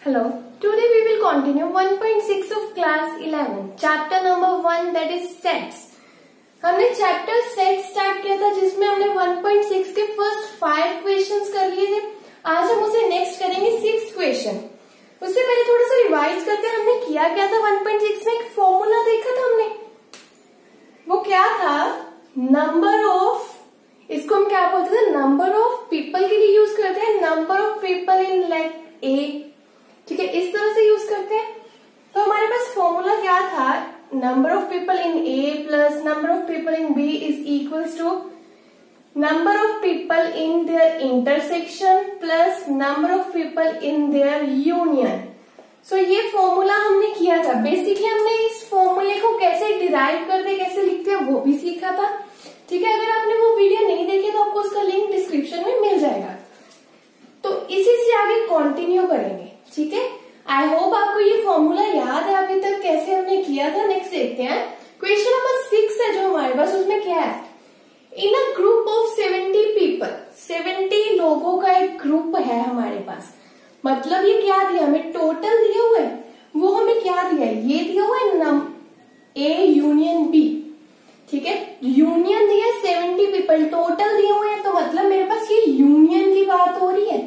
Hello. Today we will continue 1.6 of class 11, chapter number 1 that is sets. हमने chapter set start किया था जिसमें हमने 1.6 के फर्स्ट 5 क्वेश्चंस कर लिए थे. आज हम उसे नेक्स्ट करेंगे 6th क्वेश्चन. उससे पहले थोड़ा सा रिवाइज करते हैं हमने किया क्या था. 1.6 में एक फॉर्मूला देखा था हमने. वो क्या था, नंबर ऑफ, इसको हम क्या बोलते थे, नंबर ऑफ पीपल के लिए यूज करते हैं. Number of people in like a, ठीक है, इस तरह से यूज करते हैं. तो हमारे पास फॉर्मूला क्या था, number of people in A plus number of people in B is equals to number of people in their intersection plus number of people in their union. So ये फॉर्मूला हमने किया था. बेसिकली हमने इस फॉर्मूले को कैसे डिराइव करते हैं, कैसे लिखते हैं, वो भी सीखा था. ठीक है, अगर आपने वो वीडियो नहीं देखी तो आपको उसका लिंक डिस्क्रिप्शन में मिल जाएगा. तो इसी से आगे कंटिन्यू करेंगे. ठीक है, आई होप आपको ये फॉर्मूला याद है अभी तक कैसे हमने किया था. नेक्स्ट देखते हैं क्वेश्चन नंबर 6 है जो हमारे पास. उसमें क्या है, in a group of 70 people, 70 लोगों का एक ग्रुप है हमारे पास. मतलब ये क्या दिया हमें, टोटल दिया हुआ है. वो हमें क्या दिया है, ये दिया हुआ है ए यूनियन बी. ठीक है, यूनियन दिया 70 पीपल, टोटल दिए हुए हैं. तो मतलब मेरे पास ये यूनियन की बात हो रही है.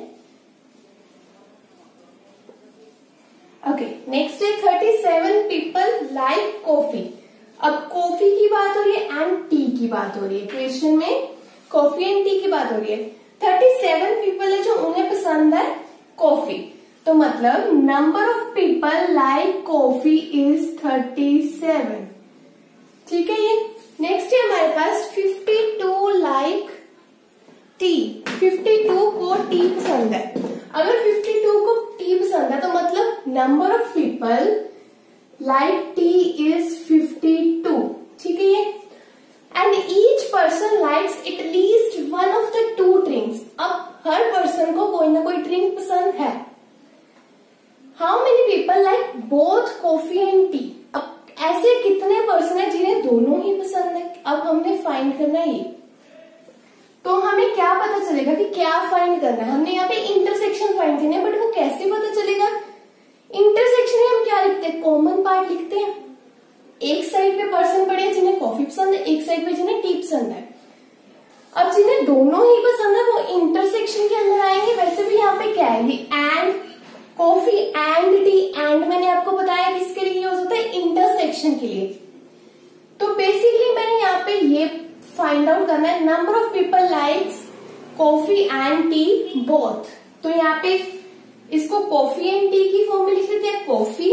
ओके, नेक्स्ट है 37 पीपल लाइक कॉफी. अब कॉफी की बात हो रही है एंड टी की बात हो रही है. क्वेश्चन में कॉफी एंड टी की बात हो रही है. 37 पीपल है जो उन्हें पसंद है कॉफी. तो मतलब number of people like coffee is 37. ठीक है, ये नेक्स्ट है हमारे पास 52 लाइक टी. 52 को टी पसंद है. अगर 52 को टी पसंद है तो मतलब number of people like tea is 52. ठीक है, ये and each person likes at least one of the 2 drinks. अब हर पर्सन को कोई ना कोई ड्रिंक पसंद है. How many people like both coffee and tea. अब ऐसे कितने पर्सन है जिन्हें दोनों ही पसंद है. अब हमने फाइंड करना है ये. तो हमें क्या पता चलेगा कि क्या फाइंड करना है. हमने यहाँ पे इंटरसेक्शन फाइंड करना है, बट वो कैसे पता चलेगा. इंटरसेक्शन में हम क्या लिखते हैं, कॉमन पार्ट लिखते हैं. एक साइड पे पर्सन पड़े हैं जिन्हें कॉफी पसंद है, एक साइड पे जिन्हें टी पसंद है. अब जिन्हें दोनों ही पसंद है वो इंटरसेक्शन के अंदर आएंगे. वैसे भी यहाँ पे क्या है, and coffee and tea. And मैंने आपको बताया किसके लिए यूज होता है, इंटरसेक्शन के लिए. तो बेसिकली मैंने यहाँ पे ये फाइंड आउट करना है, number of people likes coffee and tea both. तो यहाँ पे इसको कॉफी एंड टी की फॉर्म में लिख लेते हैं. Coffee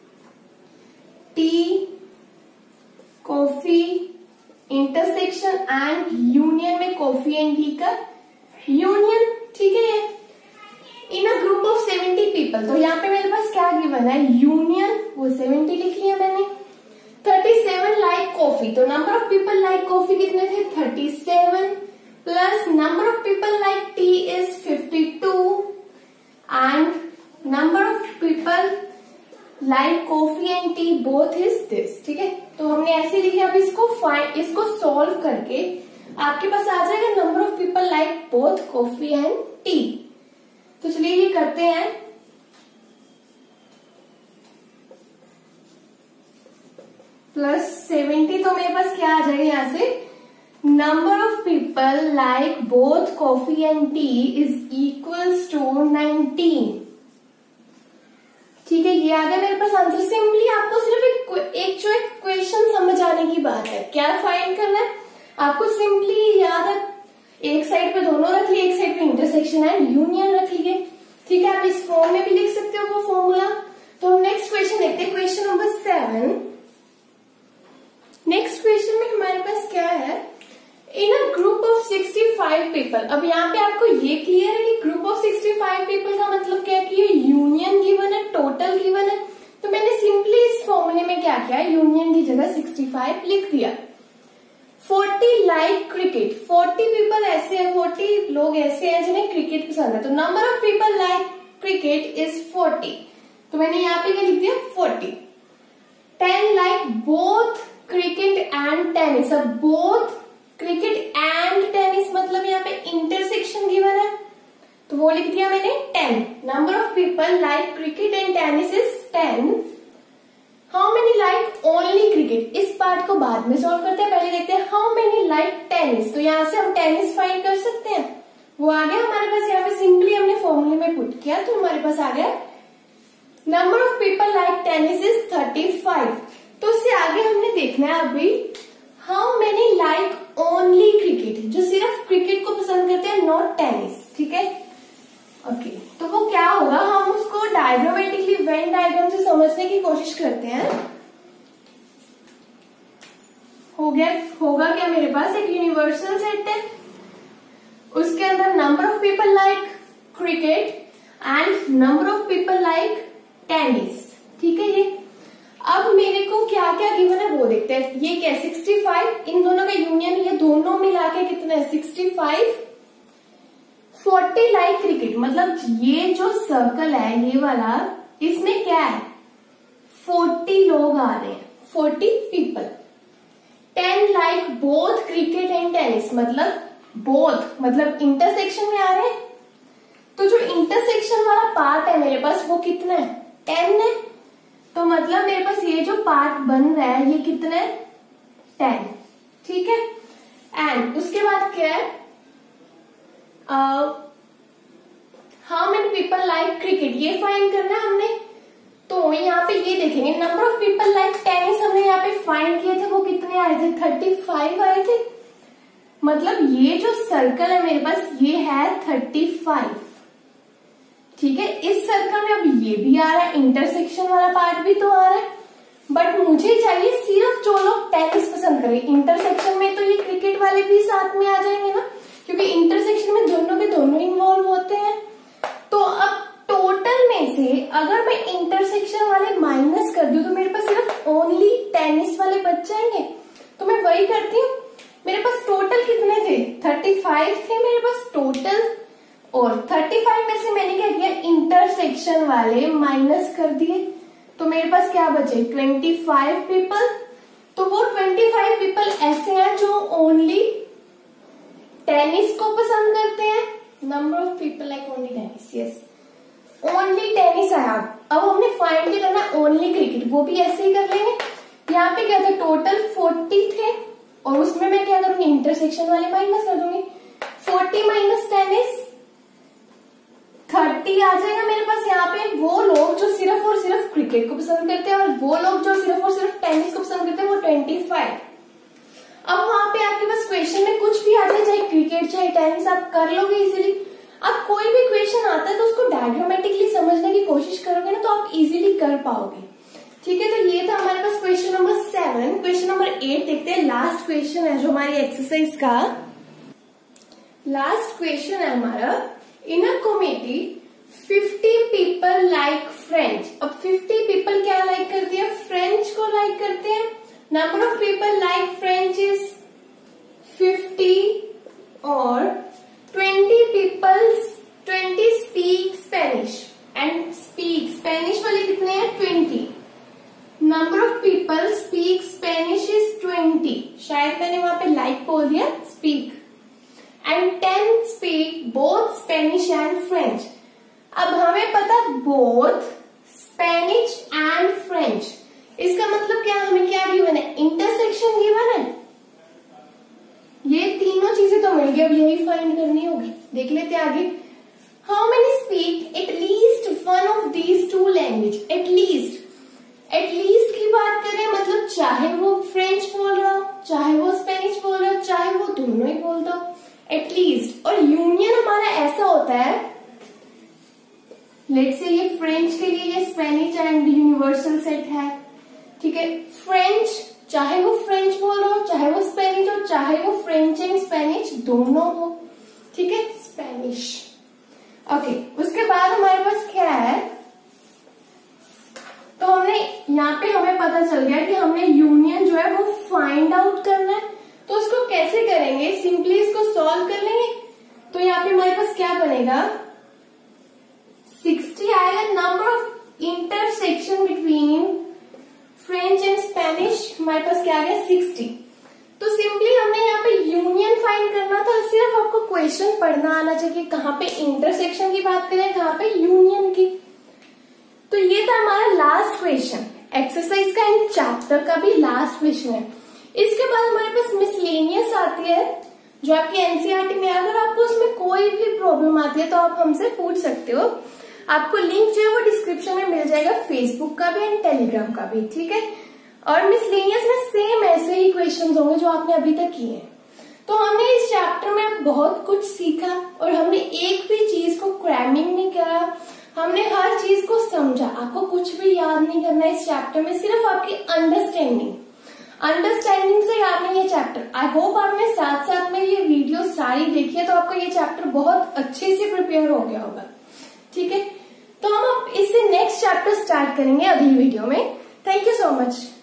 tea, coffee intersection and union में कॉफी एंड टी का यूनियन. ठीक है, in a group of 70 people. तो यहाँ पे मेरे पास क्या गिवन है, यूनियन, वो 70 लिख लिया मैंने. 37 लाइक कॉफी. तो number of people like coffee कितने थे, 37 plus number of people like tea is 52 and number of people like coffee and tea both is this. ठीक है, तो हमने ऐसे लिखे. अब इसको सॉल्व करके आपके पास आ जाएगा number of people like both coffee and tea. तो चलिए ये करते हैं. प्लस 70, तो मेरे पास क्या आ जाएगा यहाँ से, number of people like both coffee and tea is equals to 19. ठीक है, ये आ गया मेरे पास आंसर. सिंपली आपको सिर्फ एक क्वेश्चन समझ आने की बात है. क्या फाइंड करना है आपको, सिंपली याद है, एक साइड पे दोनों रख लिए, एक साइड पे इंटरसेक्शन एंड यूनियन रख लिए. ठीक है, आप इस फॉर्म में भी लिख सकते हो वो फॉर्मूला. तो नेक्स्ट क्वेश्चन देखते हैं, क्वेश्चन नंबर 7. नेक्स्ट क्वेश्चन में हमारे पास क्या है, in a group of 65 people. अब यहाँ पे आपको ये क्लियर है कि ग्रुप ऑफ 65 पीपल का मतलब क्या है कि ये यूनियन गिवन है, टोटल गिवन है. तो मैंने सिंपली इस फॉर्मूले में क्या किया, यूनियन की जगह 65 लिख दिया. 40 लाइक क्रिकेट. 40 पीपल ऐसे हैं, 40 लोग ऐसे हैं जिन्हें क्रिकेट पसंद है. तो number of people like cricket is 40. तो मैंने यहाँ पे क्या लिख दिया, 40. 10 like both cricket and tennis. अब बोथ क्रिकेट एंड टेनिस मतलब यहाँ पे इंटरसेक्शन गिवन है, तो वो लिख दिया मैंने 10। Number of people like cricket and tennis is 10। How many like only cricket, इस पार्ट को बाद में सॉल्व करते हैं, पहले देखते हैं हाउ मेनी लाइक टेनिस। तो यहाँ से हम टेनिस फाइंड कर सकते हैं, वो आ गया हमारे पास। यहाँ पे सिंपली हमने फॉर्मूले में पुट किया तो हमारे पास आ गया number of people like tennis is 35। तो उससे आगे हमने देखना है अभी how many like only cricket, जो सिर्फ क्रिकेट को पसंद करते हैं, नॉट टेनिस। ठीक है, ओके। तो वो क्या होगा, हम उसको डायग्रामेटिकली वेन डायग्राम से समझने की कोशिश करते हैं। होगा क्या, मेरे पास एक यूनिवर्सल सेट है, उसके अंदर number of people like cricket and number of people like tennis. ठीक है, ये अब मेरे को क्या क्या गिवन है वो देखते हैं। ये क्या है 65, इन दोनों का यूनियन, ये दोनों मिला के कितना है 65। 40 लाइक क्रिकेट, मतलब ये जो सर्कल है ये वाला, इसमें क्या है 40 लोग आ रहे हैं, 40 people. 10 like both cricket and tennis, मतलब बोथ मतलब इंटरसेक्शन में आ रहे हैं। तो जो इंटरसेक्शन वाला पार्ट है मेरे पास वो कितना है 10 है। तो मतलब मेरे पास ये जो पार्ट बन रहा है ये कितना है 10। ठीक है, एंड उसके बाद क्या है how many people like cricket, ये फाइंड करना है हमने। तो यहाँ पे ये देखेंगे number of people like tennis हमने यहाँ पे फाइंड किए थे, वो कितने आए थे 35 आए थे। मतलब ये जो सर्कल है मेरे पास ये है 35। ठीक है, इस सर्कल में अब ये भी आ रहा है, इंटरसेक्शन वाला पार्ट भी तो आ रहा है, बट मुझे चाहिए सिर्फ जो लोग टेनिस पसंद करें। इंटरसेक्शन में तो ये क्रिकेट वाले भी साथ में आ जाएंगे ना, क्योंकि इंटरसेक्शन में दोनों के दोनों इन्वॉल्व होते हैं। तो अब टोटल में से अगर मैं इंटरसेक्शन वाले माइनस कर दूं तो मेरे पास सिर्फ ओनली टेनिस वाले बच जाएंगे। तो मैं वही करती हूँ, मेरे पास टोटल कितने थे 35 थे मेरे पास टोटल, और 35 में से मैंने क्या किया इंटरसेक्शन वाले माइनस कर दिए, तो मेरे पास क्या बचे 25 पीपल। तो वो 25 पीपल ऐसे हैं जो ओनली टेनिस को पसंद करते हैं। Number of people like only tennis, yes only tennis आया। अब हमने फाइंड भी करना ओनली क्रिकेट, वो भी ऐसे ही कर लेंगे। यहाँ पे क्या था टोटल 40 थे, और उसमें मैं क्या करूंगी इंटरसेक्शन वाले माइनस कर दूंगी। 40 माइनस टेनिस 30 आ जाएगा मेरे पास। यहाँ पे वो लोग जो सिर्फ और सिर्फ क्रिकेट को पसंद करते हैं, और वो लोग जो सिर्फ और सिर्फ टेनिस को पसंद करते हैं, वो 25। अब वहां पे आपके पास क्वेश्चन में कुछ भी आ जाए, चाहे क्रिकेट चाहे टेनिस, आप कर लोगे इजीली। अब कोई भी क्वेश्चन आता है तो उसको डायग्रामेटिकली समझने की कोशिश करोगे ना, तो आप इजीली कर पाओगे। ठीक है, तो ये था हमारे पास क्वेश्चन नंबर 7। क्वेश्चन नंबर 8 देखते हैं, लास्ट क्वेश्चन है जो हमारी एक्सरसाइज का लास्ट क्वेश्चन है हमारा। In a committee 50 people like French. अब 50 पीपल क्या लाइक करते हैं, फ्रेंच को लाइक करते हैं। Number of people like French is 50 और 20 speak Spanish and speak Spanish वाले कितने हैं 20। Number of people speak Spanish is 20, शायद मैंने वहां पे लाइक बोल दिया speak, and 10 speak both Spanish and French. अब हमें पता बोथ स्पेनिश एंड फ्रेंच, इसका मतलब क्या, हमें क्या गिवन है इंटरसेक्शन गिवन है। ये तीनों चीजें तो मिल गई, अब यही फाइंड करनी होगी। देख लेते हैं आगे। How many speak at least one of these two language. At least की बात करें मतलब चाहे वो फ्रेंच बोल रहा हो, चाहे वो स्पेनिश बोल रहा हो, चाहे वो दोनों ही बोल दो एटलीस्ट। और यूनियन हमारा ऐसा होता है, लेट्स से ये फ्रेंच के लिए ये स्पेनिश एंड यूनिवर्सल सेट है। ठीक है, फ्रेंच चाहे वो फ्रेंच बोल रहा हो, चाहे वो स्पेनिश हो, चाहे वो फ्रेंच एंड स्पेनिश दोनों हो। ठीक है, स्पेनिश। ओके, उसके बाद हमारे पास क्या है, तो हमने यहाँ पे हमें पता चल गया कि हमने यूनियन जो है वो फाइंड आउट करना है। तो उसको कैसे करेंगे, सिंपली इसको सॉल्व कर लेंगे। तो यहाँ पे हमारे पास क्या बनेगा 60 आएगा। Number of intersection between French and Spanish हमारे पास क्या आ गया 60। तो सिंपली हमने यहाँ पे यूनियन फाइंड करना था। सिर्फ आपको क्वेश्चन पढ़ना आना चाहिए, कहाँ पे इंटरसेक्शन की बात करें, कहाँ पे यूनियन की। तो ये था हमारा लास्ट क्वेश्चन, एक्सरसाइज का इन चैप्टर का भी लास्ट क्वेश्चन है। इसके बाद हमारे पास मिसलेनियस आती है जो आपकी एनसीईआरटी में। अगर आपको उसमें कोई भी प्रॉब्लम आती है तो आप हमसे पूछ सकते हो। आपको लिंक जो है वो डिस्क्रिप्शन में मिल जाएगा, फेसबुक का भी एंड टेलीग्राम का भी, ठीक है। और मिसलेनियस में सेम ऐसे ही क्वेश्चंस होंगे जो आपने अभी तक किए हैं। तो हमने इस चैप्टर में बहुत कुछ सीखा और हमने एक भी चीज को क्रैमिंग नहीं करा, हमने हर चीज को समझा। आपको कुछ भी याद नहीं करना इस चैप्टर में, सिर्फ आपकी अंडरस्टैंडिंग से याद नहीं ये चैप्टर। आई होप आपने साथ साथ में ये वीडियो सारी देखी है तो आपको ये चैप्टर बहुत अच्छे से प्रिपेयर हो गया होगा, ठीक है। तो हम अब इससे नेक्स्ट चैप्टर स्टार्ट करेंगे अगली वीडियो में। Thank you so much.